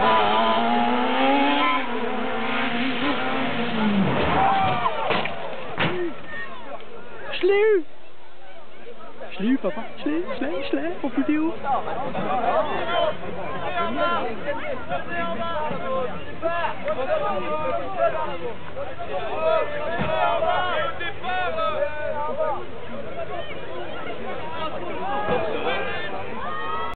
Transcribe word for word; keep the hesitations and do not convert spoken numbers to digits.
Je l'ai eu! Je l'ai eu, papa. Je l'ai, je l'ai, je l'ai, en vidéo. Super.